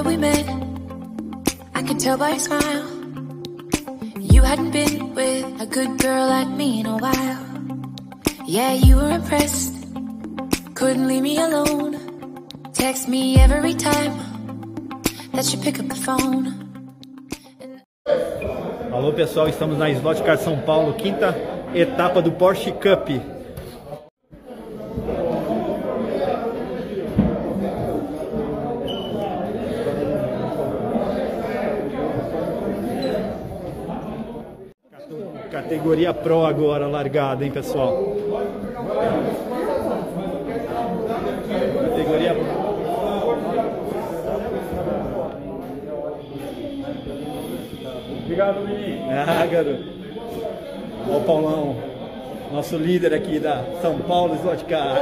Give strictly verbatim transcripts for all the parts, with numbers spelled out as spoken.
that we met, I could tell by your smile. You hadn't been with a good girl like me in a while. Yeah, you were impressed, couldn't leave me alone. Text me every time that you pick up the phone. Alô pessoal, estamos na Slot Car São Paulo, quinta etapa do Porsche Cup. Categoria Pro agora, largada, hein, pessoal? Categoria Pro. Obrigado, menino. Ah, garoto. Ó o Paulão, nosso líder aqui da São Paulo Slot Car.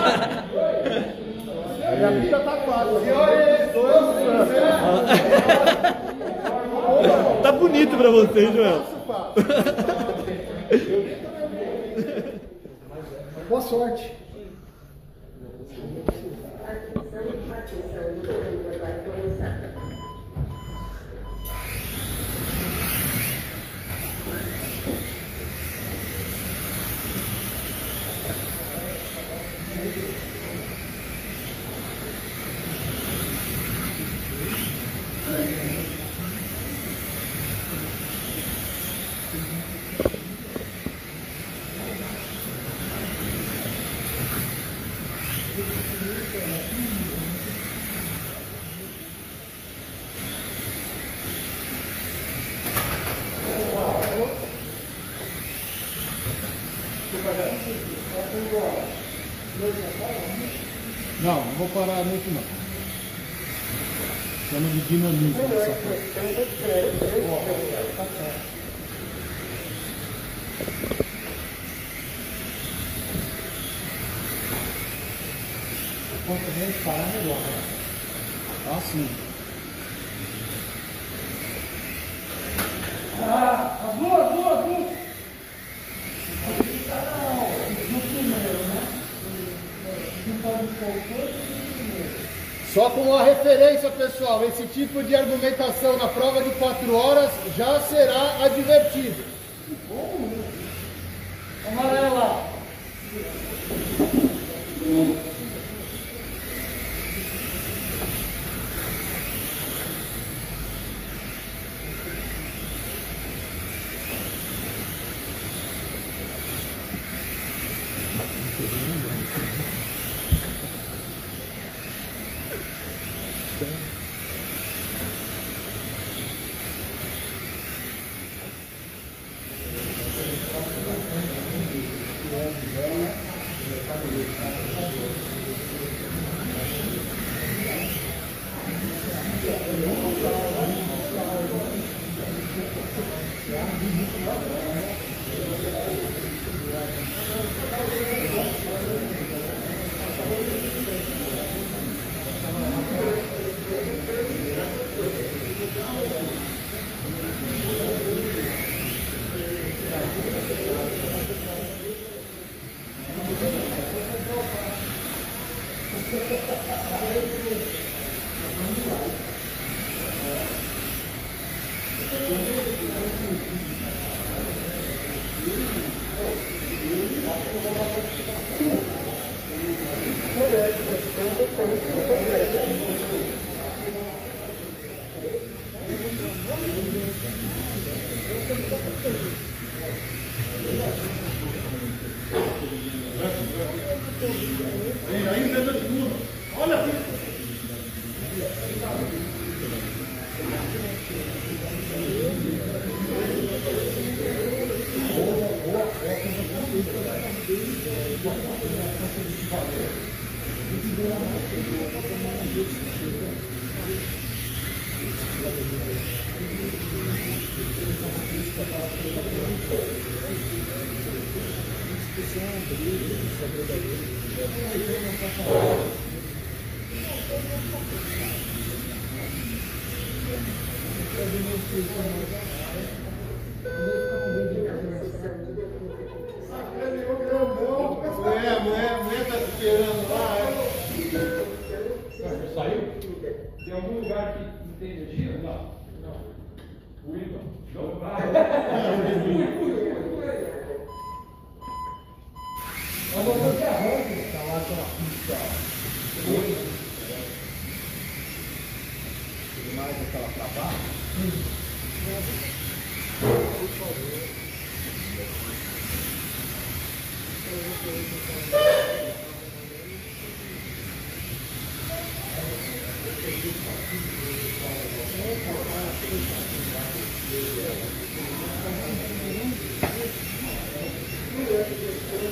A vida tá fácil. Tá bonito pra vocês, Joel. Boa sorte. Não, não vou parar muito não. Chama de dinamismo essa coisa. Quanto menos parar, melhor. Assim. Ah, azul, azul, azul. Só com uma referência, pessoal, esse tipo de argumentação na prova de quatro horas já será advertido. Amarelo lá. Mulher, mulher, mulher tá esperando lá. Saiu? Tem algum lugar aqui.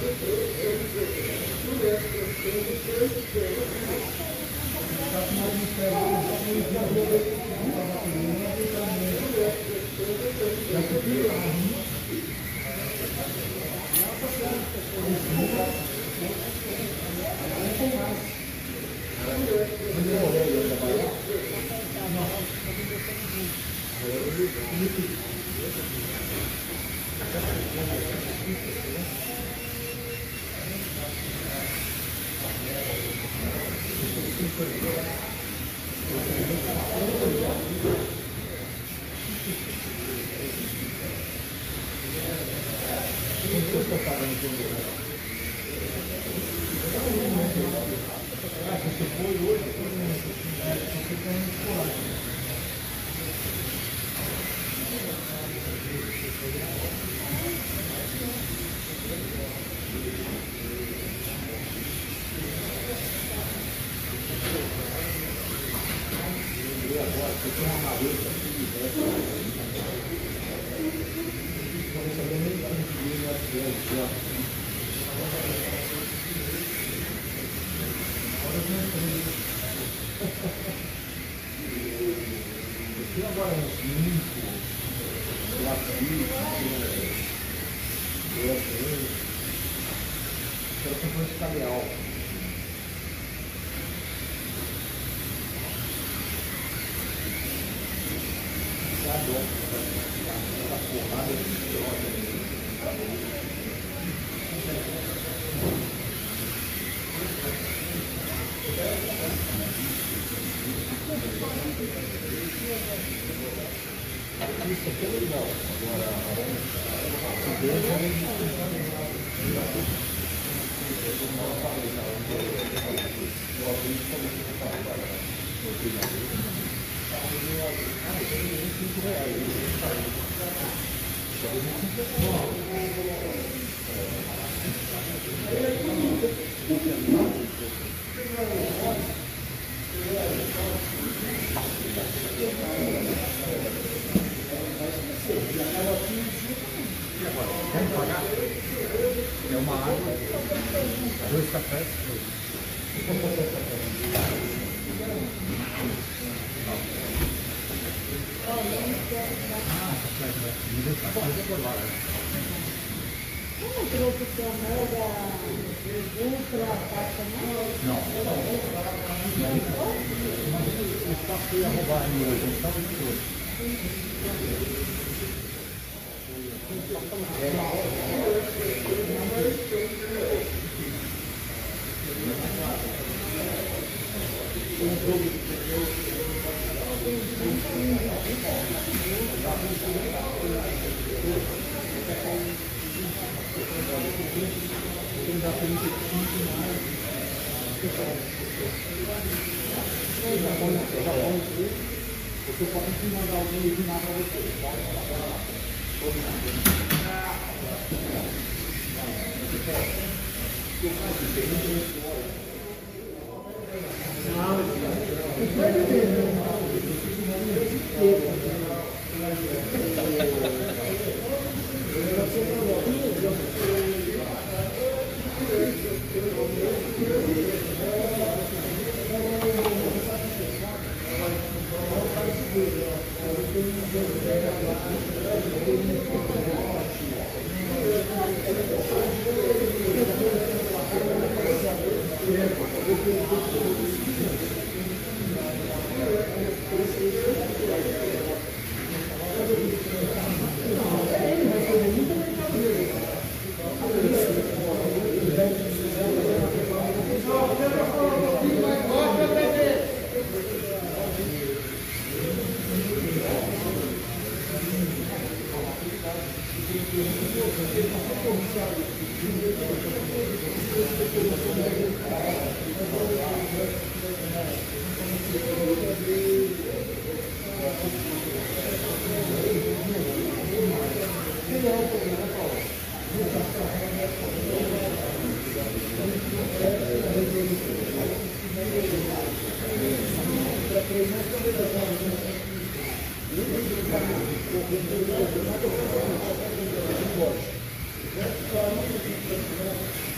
Thank you.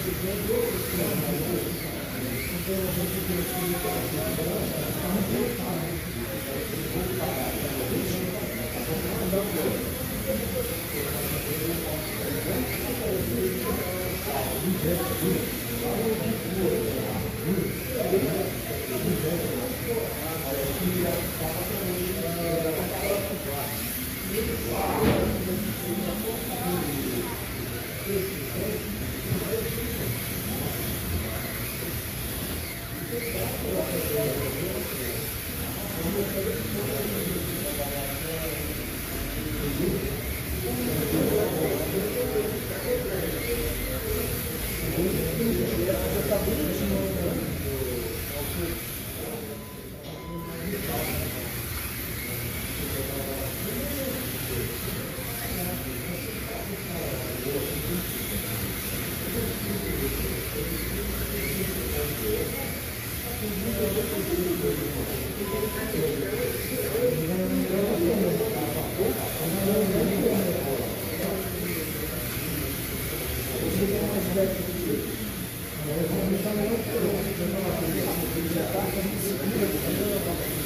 Thank you.